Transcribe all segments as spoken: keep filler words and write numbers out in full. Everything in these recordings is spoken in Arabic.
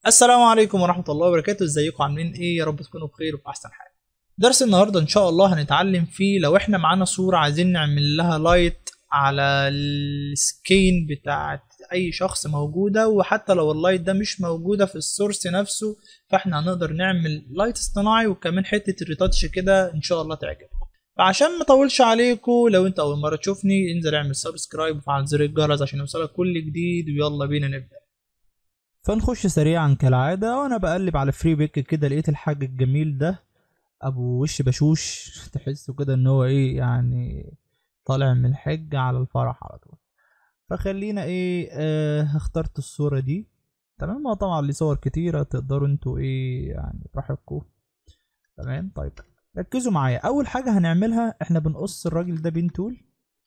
السلام عليكم ورحمة الله وبركاته، ازيكم عاملين ايه؟ يا رب تكونوا بخير وفي احسن حال. درس النهاردة ان شاء الله هنتعلم فيه لو احنا معانا صورة عايزين نعمل لها لايت على السكين بتاعت اي شخص موجودة، وحتى لو اللايت ده مش موجودة في السورس نفسه فاحنا هنقدر نعمل لايت اصطناعي، وكمان حتة الريتاتش كده ان شاء الله تعجبكم. فعشان ما اطولش عليكم، لو انت اول مرة تشوفني انزل اعمل سبسكرايب وفعل زر الجرس عشان يوصلك كل جديد، ويلا بينا نبدأ. فنخش سريعا كالعادة، وانا بقلب على فري بيك كده لقيت الحاج الجميل ده ابو وش بشوش تحسه كده ان هو ايه يعني، طالع من الحج على الفرح على طول. فخلينا ايه آه اخترت الصورة دي. تمام، هو طبعا ليه صور كتيرة تقدروا انتوا ايه يعني براحتكم. تمام، طيب ركزوا معايا. اول حاجة هنعملها احنا بنقص الراجل ده بين تول.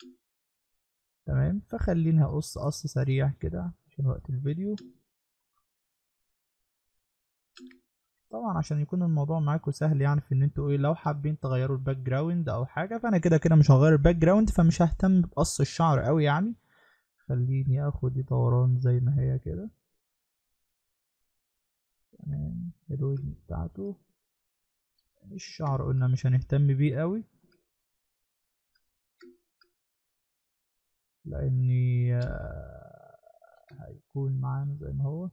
تمام، فخليني هقص قص سريع كده عشان وقت الفيديو. طبعا عشان يكون الموضوع معاكم سهل، يعني في ان انتوا ايه لو حابين تغيروا الباك جراوند او حاجه، فانا كده كده مش هغير الباك جراوند، فمش ههتم بقص الشعر قوي يعني. خليني اخد دي دوران زي ما هي كده. تمام، الوجه بتاعته. الشعر قلنا مش هنهتم بيه قوي، لاني آه، هيكون معانا زي ما هو.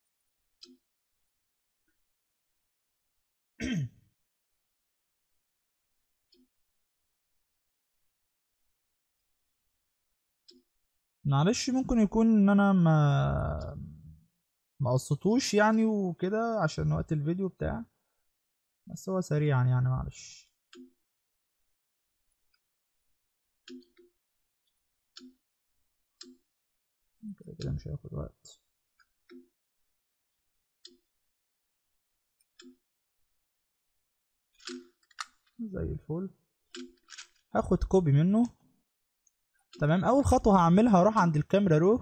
معلش ممكن يكون ان انا ما ما قصتوش يعني وكده عشان وقت الفيديو بتاع، بس هو سريعا يعني معلش. كده كده مش هياخد وقت. زي الفل، هاخد كوبي منه. تمام، اول خطوه هعملها هروح عند الكاميرا رو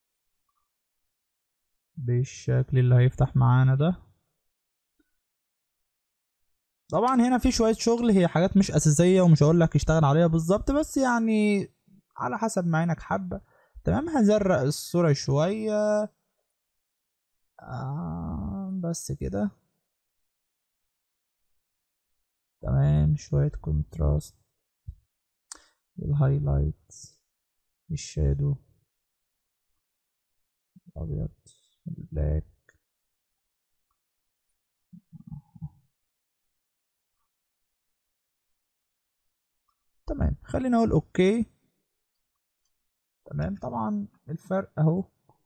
بالشكل اللي هيفتح معانا ده. طبعا هنا في شويه شغل، هي حاجات مش اساسيه ومش هقول لك اشتغل عليها بالظبط، بس يعني على حسب ما عينك حابه. تمام، هزرق الصوره شويه. آه بس كده. تمام، شويه كونتراست، الهايلايت، الشادو، الابيض، البلاك. تمام، خلينا اقول اوكي. تمام، طبعا الفرق اهو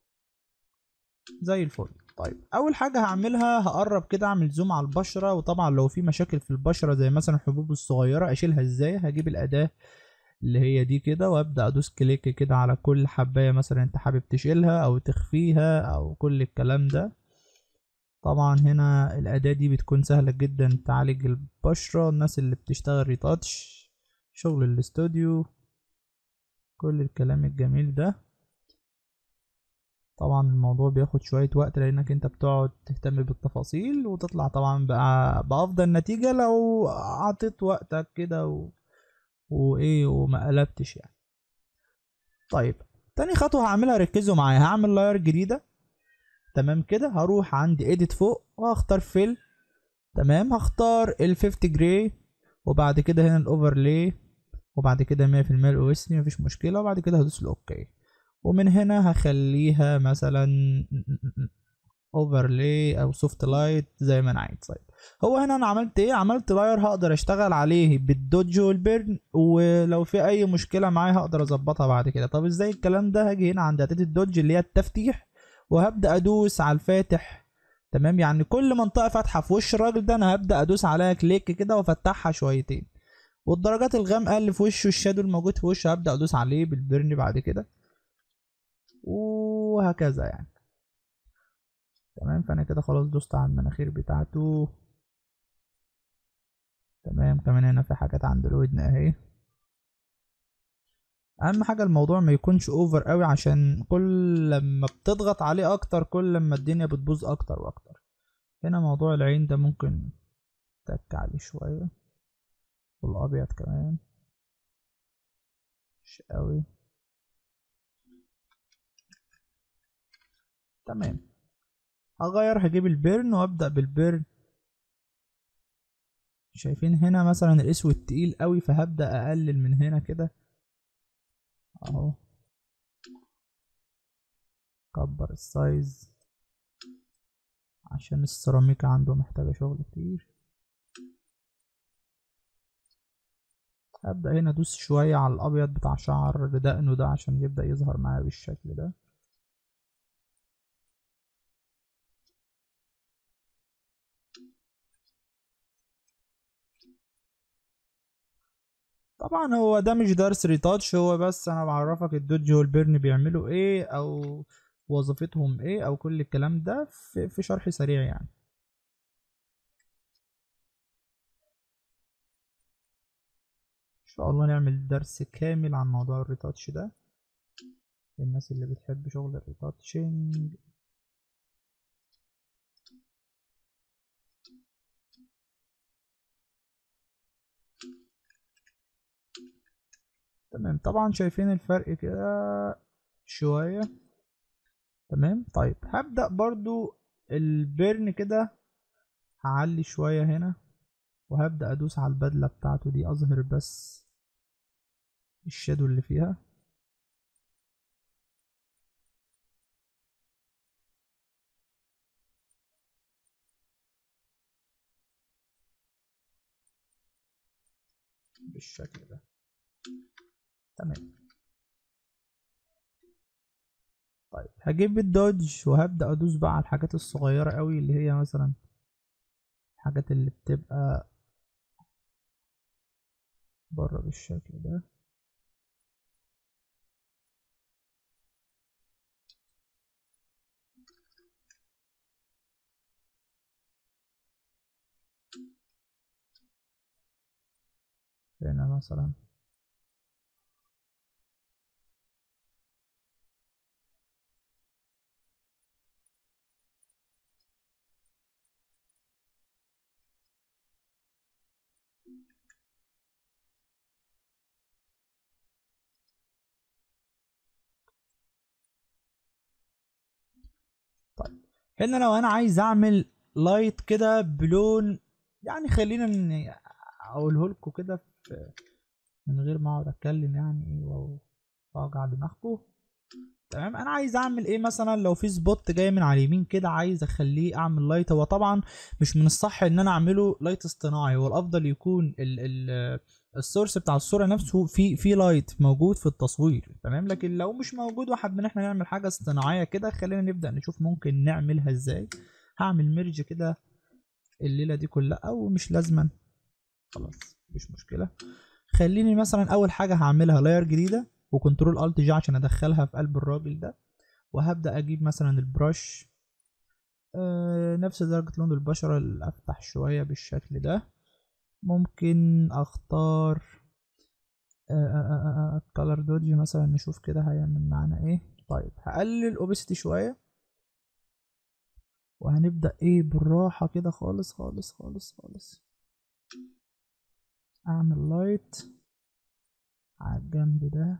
زي الفل. طيب اول حاجه هعملها هقرب كده اعمل زوم على البشره، وطبعا لو في مشاكل في البشره زي مثلا الحبوب الصغيره اشيلها ازاي. هجيب الاداه اللي هي دي كده وابدا ادوس كليك كده على كل حبايه مثلا انت حابب تشيلها او تخفيها او كل الكلام ده. طبعا هنا الاداه دي بتكون سهله جدا تعالج البشره، الناس اللي بتشتغل ريتاتش، شغل الاستوديو، كل الكلام الجميل ده. طبعا الموضوع بياخد شوية وقت لانك انت بتقعد تهتم بالتفاصيل وتطلع طبعا بقى بأفضل نتيجة لو عطيت وقتك كده و... وايه وما قلبتش يعني. طيب تاني خطوة هعملها ركزوا معايا، هعمل لاير جديدة. تمام كده، هروح عند ايديت فوق وهختار فيل. تمام، هختار ال خمسين جراي، وبعد كده هنا الاوفرلاي، وبعد كده مية في المية الاوسلي مفيش مشكلة، وبعد كده هدوس الاوكي. ومن هنا هخليها مثلا اوفرلاي او سوفت لايت زي ما انا عايز. طيب هو هنا انا عملت ايه؟ عملت لاير هقدر اشتغل عليه بالدوج والبيرن، ولو في اي مشكله معايا هقدر اظبطها بعد كده. طب ازاي الكلام ده؟ هاجي هنا عند اداه الدوج اللي هي التفتيح، وهبدا ادوس على الفاتح. تمام، يعني كل منطقه فاتحه في وش الراجل ده انا هبدا ادوس عليها كليك كده وافتحها شويتين. والدرجات الغامقه اللي في وشه، الشادو الموجود في وشه، هبدا ادوس عليه بالبيرن بعد كده، وهكذا يعني. تمام، فانا كده خلاص دوست على المناخير بتاعته. تمام، كمان هنا في حاجات عند الودن اهي. اهم حاجة الموضوع ما يكونش اوفر قوي، عشان كل لما بتضغط عليه اكتر كل لما الدنيا بتبوظ اكتر واكتر. هنا موضوع العين ده ممكن تك عليه شوية، والابيض كمان مش قوي. تمام، هغير، هجيب البيرن وابدأ بالبيرن. شايفين هنا مثلا الاسود تقيل قوي، فهبدأ اقلل من هنا كده اهو، كبر السايز عشان السيراميك عنده محتاجة شغل كتير. هبدأ هنا ادوس شوية على الابيض بتاع شعر دقنه ده عشان يبدأ يظهر معايا بالشكل ده. طبعا هو ده مش درس ريتاتش، هو بس انا بعرفك الدوج والبيرن بيعملوا ايه او وظيفتهم ايه او كل الكلام ده في, في شرح سريع يعني. ان شاء الله نعمل درس كامل عن موضوع الريتاتش ده للناس اللي بتحب شغل الريتاتشنج. تمام، طبعا شايفين الفرق كده شوية. تمام، طيب هبدأ برضو البيرن كده، هعلي شوية هنا وهبدأ ادوس على البدلة بتاعته دي، اظهر بس الشادو اللي فيها. بالشكل ده. تمام، طيب هجيب الدوج وهبدأ ادوس بقى على الحاجات الصغيرة قوي اللي هي مثلا الحاجات اللي بتبقى بره بالشكل ده. هنا مثلا طيب هنا لو انا عايز اعمل لايت كده بلون، يعني خلينا ن- اقوله لكم كده في- من غير ما اقعد اتكلم يعني ايه واوجع دماغكم. تمام، انا عايز اعمل ايه مثلا لو في سبوت جاي من على اليمين كده عايز اخليه اعمل لايت. هو طبعا مش من الصح ان انا اعمله لايت اصطناعي، هو الافضل يكون ال ال السورس بتاع الصوره نفسه في في لايت موجود في التصوير. تمام، لكن لو مش موجود وحابين ان احنا نعمل حاجه اصطناعيه كده، خلينا نبدا نشوف ممكن نعملها ازاي. هعمل ميرج كده الليله دي كلها او مش لازما، خلاص مش مشكله. خليني مثلا اول حاجه هعملها لاير جديده وكنترول الت جي عشان ادخلها في قلب الراجل ده، وهبدأ أجيب مثلا البرش آه نفس درجة لون البشرة اللي أفتح شوية بالشكل ده. ممكن أختار آه كولر دوج مثلا، نشوف كده هيعمل معانا ايه. طيب هقلل الأوبستي شوية وهنبدأ ايه بالراحة كده خالص خالص خالص خالص. أعمل لايت على الجنب ده.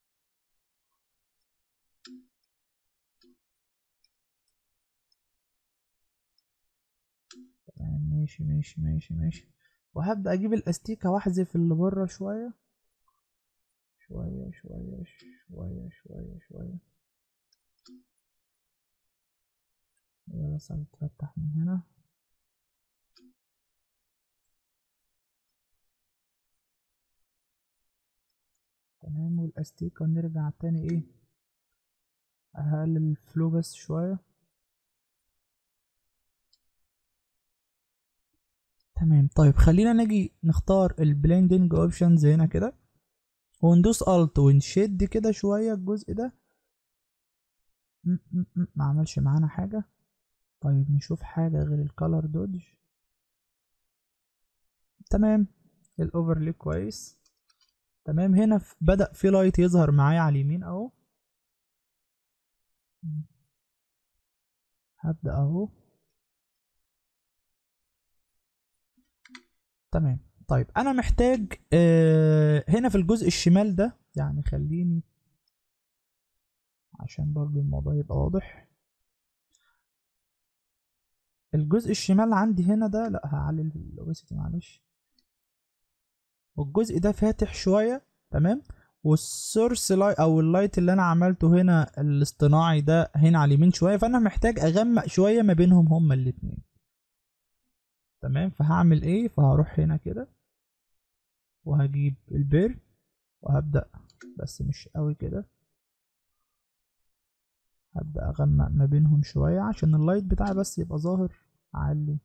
ماشي ماشي ماشي ماشي، وهبدأ أجيب الأستيكة وأحذف اللي بره شوية شوية شوية شوية شوية شوية. بس هتفتح من هنا. تمام، والاستيكة نرجع تاني ايه، هقلل الفلو بس شوية. تمام، طيب خلينا نجي نختار البلندنج اوبشنز هنا كده وندوس الت ونشد كده شوية الجزء ده. م -م -م ما عملش معانا حاجة. طيب نشوف حاجة غير الكالر دوج. تمام، الاوفرلي كويس. تمام، هنا بدأ في لايت يظهر معايا على اليمين اهو. هبدأ اهو. تمام، طيب انا محتاج آه هنا في الجزء الشمال ده، يعني خليني عشان برضو الموضوع يبقى واضح. الجزء الشمال عندي هنا ده، لا هعلي الاوباسيتي معلش، والجزء ده فاتح شويه تمام، والسورس لايت او اللايت اللي انا عملته هنا الاصطناعي ده هنا على اليمين شويه، فانا محتاج اغمق شويه ما بينهم هما الاتنين تمام. فهعمل ايه؟ فهروح هنا كده وهجيب البير وهبدأ، بس مش قوي كده، هبدأ اغمق ما بينهم شوية عشان اللايت بتاعي بس يبقى ظاهر. اعلي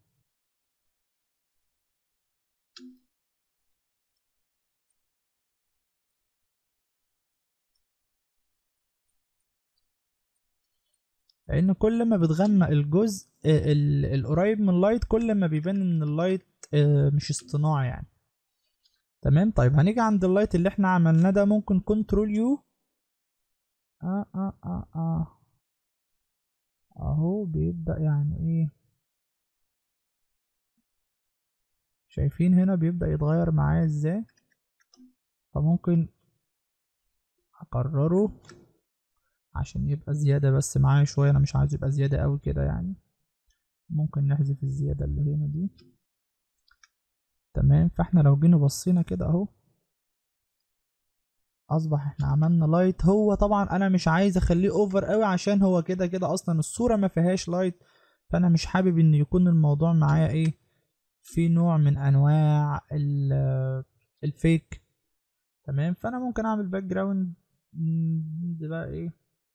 لان كل ما بتغمق الجزء آه، ال- القريب من اللايت كل ما بيبان ان اللايت آه، مش اصطناعي يعني تمام. طيب هنيجي عند اللايت اللي احنا عملناه ده، ممكن كنترول يو اه اه اه اه اهو بيبدأ يعني ايه، شايفين هنا بيبدأ يتغير معايا ازاي؟ فممكن اكرره عشان يبقى زيادة بس معايا شوية، انا مش عايز يبقى زيادة اوي كده يعني، ممكن نحذف الزيادة اللي هنا دي تمام. فاحنا لو جينا بصينا كده اهو اصبح احنا عملنا لايت. هو طبعا انا مش عايز اخليه اوفر قوي عشان هو كده كده اصلا الصورة ما فيهاش لايت، فانا مش حابب ان يكون الموضوع معايا ايه، في نوع من انواع ال- الفيك تمام. فانا ممكن اعمل باك جراوند ده بقى ايه،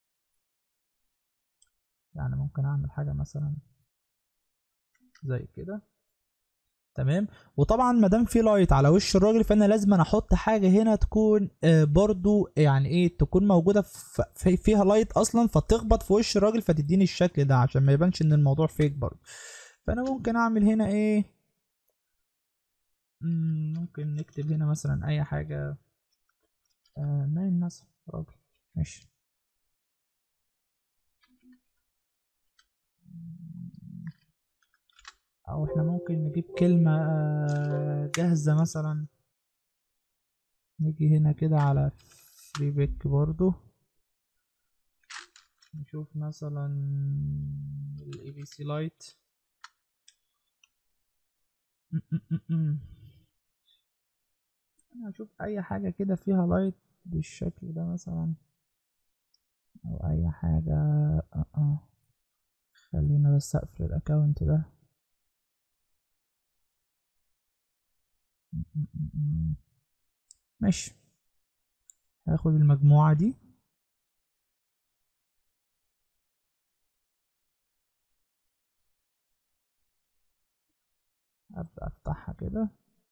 يعني ممكن اعمل حاجة مثلا زي كده تمام. وطبعا ما دام في لايت على وش الراجل فانا لازم أنا احط حاجه هنا تكون آه، برضو يعني ايه، تكون موجوده في في- فيها لايت اصلا فتخبط في وش الراجل فتديني الشكل ده عشان ما يبانش ان الموضوع فيك برضو. فانا ممكن اعمل هنا ايه، مم، ممكن نكتب هنا مثلا اي حاجه آه نايم مثلا راجل ماشي، او احنا ممكن نجيب كلمه آه جاهزه مثلا، نيجي هنا كده على فري بيك برضو، نشوف مثلا الاي بي سي لايت، انا هشوف اي حاجة كده فيها لايت بالشكل ده مثلا، او اي حاجة اه اه خلينا بس اقفل الاكونت ده. م- م- م- ماشي، هاخد المجموعة دي ابدأ افتحها كده،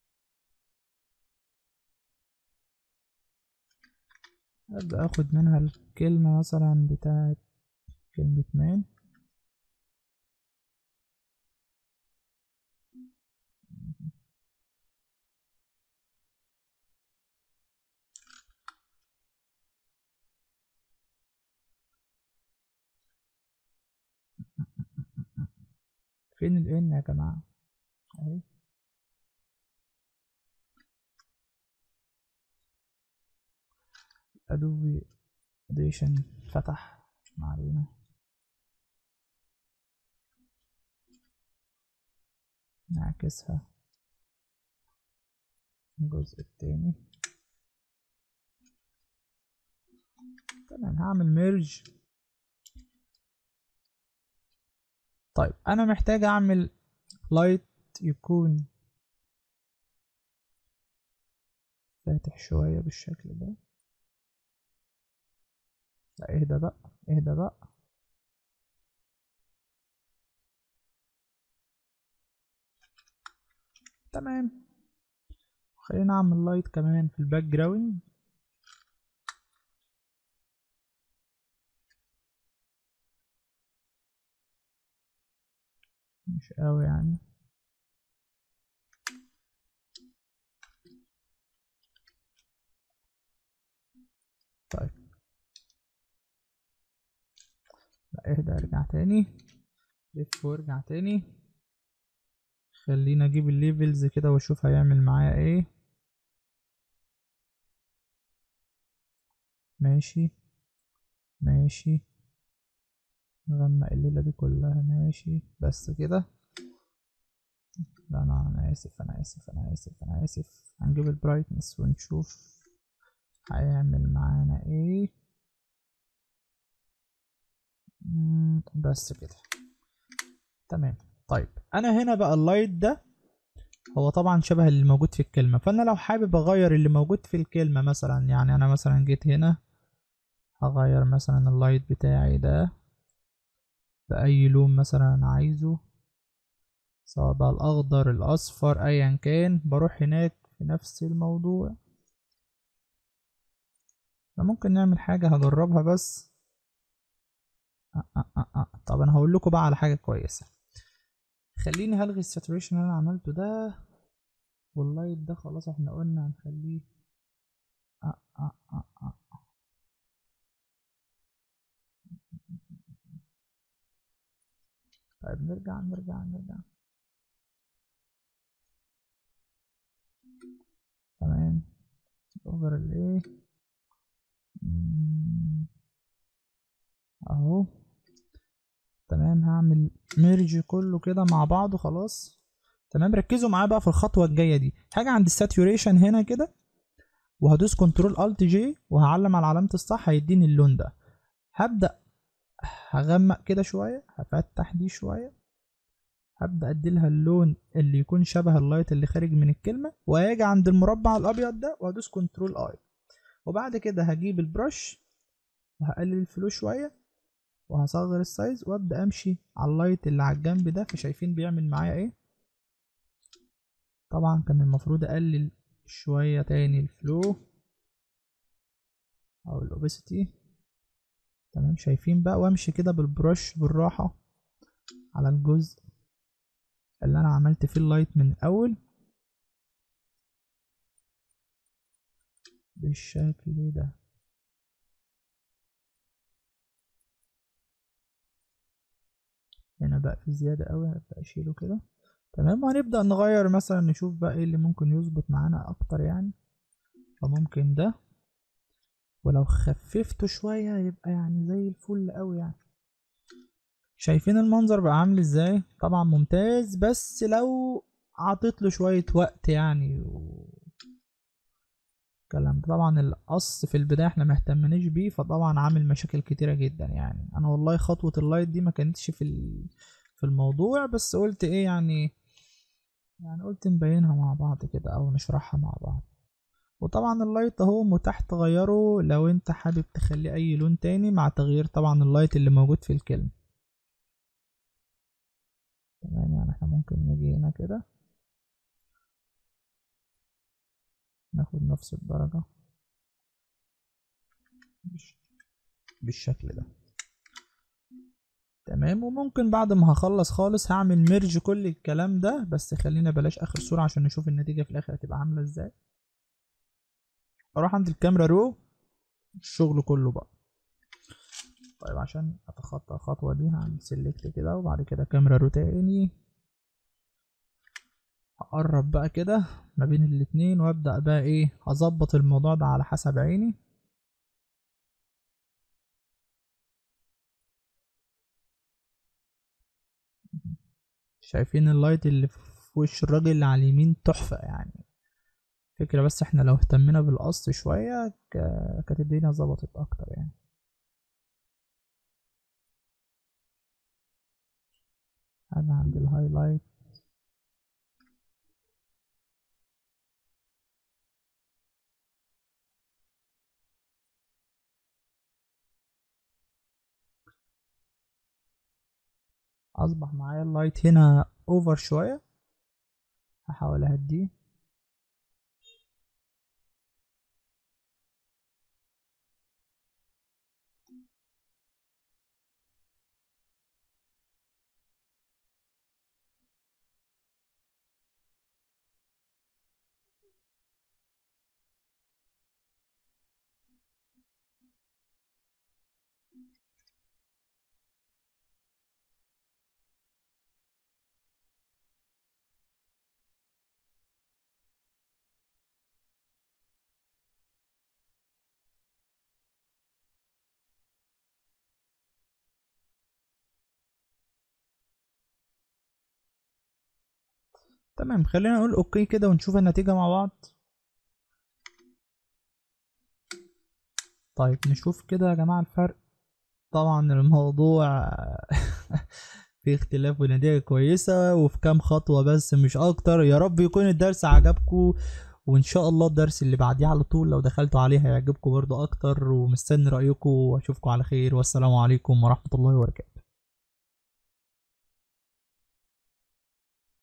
ابدأ اخد منها الكلمة مثلا بتاعت كلمة مان، فين الان يا جماعة اهي، ادوبي اديشن فتح، ما علينا، نعكسها الجزء التاني تمام. هعمل ميرج. طيب انا محتاج اعمل لايت يكون فاتح شوية بالشكل ده، لا اهدى بقى، اهدى بقى تمام. خلينا اعمل لايت كمان في الباك جراوند، مش قوي يعني. طيب لا اهدى، ارجع تاني، لف وارجع تاني، خلينا اجيب الليفلز كده واشوف هيعمل معايا ايه. ماشي ماشي، نغمق الليلة دي كلها ماشي بس كده. لا انا انا اسف انا اسف انا اسف انا اسف هنجيب البرايتنس ونشوف هيعمل معانا ايه. مم، بس كده تمام. طيب انا هنا بقى اللايت ده هو طبعا شبه اللي موجود في الكلمة، فانا لو حابب اغير اللي موجود في الكلمة مثلا، يعني انا مثلا جيت هنا هغير مثلا اللايت بتاعي ده بأي لون مثلا انا عايزه، سواء بقى الاخضر الاصفر ايا كان، بروح هناك في نفس الموضوع. فممكن نعمل حاجة هجربها بس. أه أه أه أه. طب انا هقول لكم بقى على حاجة كويسة، خليني هلغي الساتوريشن اللي انا عملته ده، واللايت ده خلاص احنا قلنا هنخليه أه أه أه أه. طيب نرجع نرجع نرجع تمام. اوفر الايه اهو تمام. هعمل ميرج كله كده مع بعضه خلاص تمام. ركزوا معايا بقى في الخطوه الجايه دي، حاجه عند الساتوريشن هنا كده، وهدوس كنترول الت جي وهعلم على علامه الصح هيديني اللون ده. هبدا هغمق كده شويه، هفتح دي شويه، هبدا اديلها اللون اللي يكون شبه اللايت اللي خارج من الكلمه، وهاجي عند المربع الابيض ده وهدوس كنترول اي، وبعد كده هجيب البرش وهقلل الفلو شويه وهصغر السايز وابدا امشي على اللايت اللي على الجنب ده. فشايفين بيعمل معايا ايه؟ طبعا كان المفروض اقلل شويه تاني الفلو او الاوبسيتي تمام. شايفين بقى، وامشي كده بالبرش بالراحه على الجزء اللي انا عملت فيه اللايت من الاول بالشكل ده. هنا بقى في زياده قوي هبدا اشيله كده تمام. وهنبدا نغير مثلا نشوف بقى ايه اللي ممكن يظبط معانا اكتر يعني. فممكن ده، ولو خففته شويه يبقى يعني زي الفل قوي يعني. شايفين المنظر بقى عامل ازاي؟ طبعا ممتاز، بس لو عطيت له شوية وقت يعني و... كلام. طبعا القص في البداية احنا مهتمناش بيه، فطبعا عامل مشاكل كتيرة جدا يعني. انا والله خطوة اللايت دي ما كانتش في ال... في الموضوع، بس قلت ايه يعني، يعني قلت نبينها مع بعض كده او نشرحها مع بعض. وطبعا اللايت اهو متاح تغيره لو انت حابب تخليه اي لون تاني، مع تغيير طبعا اللايت اللي موجود في الكلمة تمام. يعني احنا ممكن نيجي هنا كده ناخد نفس الدرجة بالشكل ده تمام. وممكن بعد ما هخلص خالص هعمل ميرج كل الكلام ده، بس خلينا بلاش اخر صورة عشان نشوف النتيجة في الاخر هتبقى عاملة ازاي. اروح عند الكاميرا رو، الشغل كله بقى. طيب عشان اتخطى الخطوة دي هعمل سيلكت كده، وبعد كده كاميرا رو تاني، هقرب بقى كده ما بين الاتنين وابدأ بقى ايه اظبط الموضوع ده على حسب عيني. شايفين اللايت اللي في وش الراجل اللي على اليمين تحفة يعني. فكرة بس احنا لو اهتمنا بالقص شوية ك- كانت الدنيا ظبطت اكتر يعني. هذا عند الهايلايت اصبح معايا اللايت هنا اوفر شوية، هحاول اهديه. تمام، خلينا نقول اوكي كده ونشوف النتيجة مع بعض. طيب نشوف كده يا جماعة الفرق. طبعا الموضوع في اختلاف ونتيجة كويسة وفي كام خطوة بس مش اكتر. يا رب يكون الدرس عجبكم، وان شاء الله الدرس اللي بعديه على طول لو دخلتوا عليه هيعجبكم برضه اكتر، ومستني رأيكم واشوفكم على خير، والسلام عليكم ورحمة الله وبركاته.